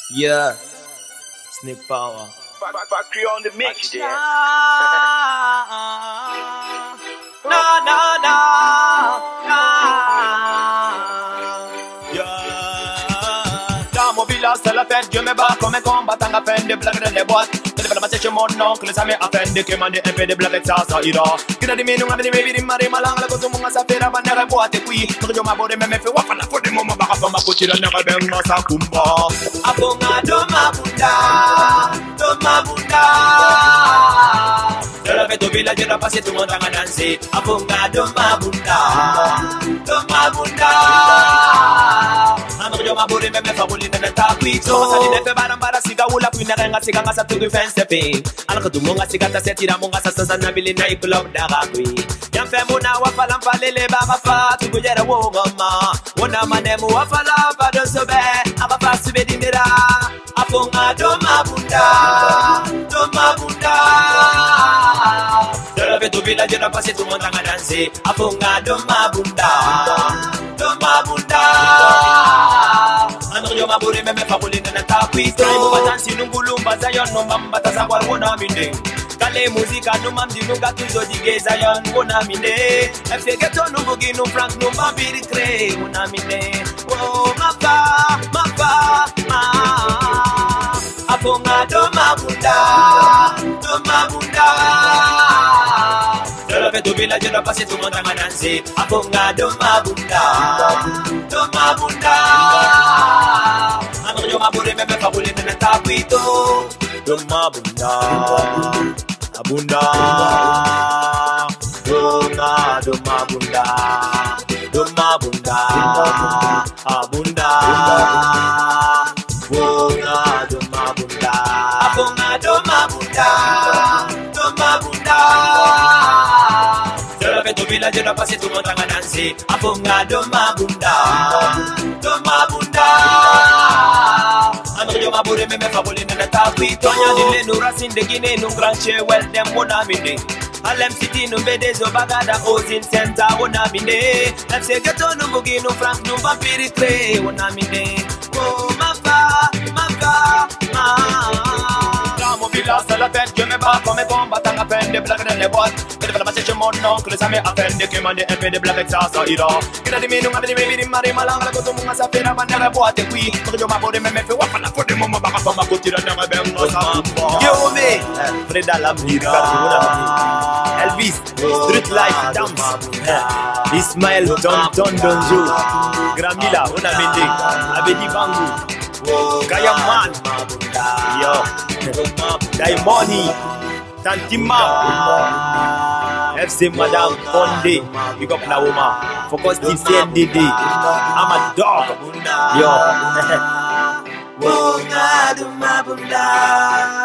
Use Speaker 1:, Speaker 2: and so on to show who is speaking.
Speaker 1: Yeah, Snake Power.
Speaker 2: Factory on the mix there.
Speaker 1: Mobile c'est la fête, Dieu me bat comme un combattant à faire des blagues dans les boîtes. Que de la chez mon oncle, ça m'est à peine de commander un peu de blagues, ça ira. Que de mes noms, des baby, marie malang, la gosse, mon ça fait la bannière boîte et puis, que je m'aborde même fait wap la faute de mon baba, ma coach, la nera ben, sa kumba. Abonga, doma bunda. De la fête au village, on a passé tout le monde à danser. Abonga, doma bunda. Yo maburi me fabuli na tapito sali ne fe barambara siga wula kwina nga siga nga sa tugu fence pe ala ko tumunga siga ta setira munga sa sa na bili na club da gakwi yam fe muna wa falam falele ba ga fa tugu jera wo ngoma wona manemu wa fala ba do sobe aba fa sube dinira afunga do mabunda de la veto village na passe tout le monde à danser afunga do mabunda Yo maburi me fabuli na tapito Mo batansi nungulumba zayon no mambata sa war wona minde Kale muzika no mamdi nunga tuzo dige zayon wona minde FC Ghetto no bugi no Frank no mambiri kre wona minde Oh mapa Afonga do mabunda De la fête au village on a passé tout le monde à danser Afonga do mabunda Yo mabure me fabule na tapito Doma bunda Abunda Doma bunda Abunda Doma bunda Abunga doma bunda De la fête au village on a passé tout le monde à danser Abunga doma bunda Yo mabure me fabule na tapito Tonya dile no racine de Guinée no granche well dem wona minde Alem City no bedezo bagada ozin center wona minde FC Ghetto no bugi no Frank no vampiri kre wona minde Oh mapa Mobile c'est la fête, je me bats comme un combattant à peine des blagues dans les boîtes. Que de la masse chez mon oncle, ça m'est à peine de commander un peu de blagues, ça ira. Que de mes noms, des baby, marie malang, la gosse, mon ça fait la bannière boîte et puis, que je m'aborde même fait wap la faute de mon baba, ma côté la nera ben, ça Yo me, Freda Lambi, Elvis, Street Life, Dams, Ismaël, Don Donjo, Gramila, Ona Mende, Abedi Bangu, Kayaman, yo, Daimoni, Tantima, FC Madame Fonde, Big up Naoma, Focus Team CNDD, I'm a dog, yo.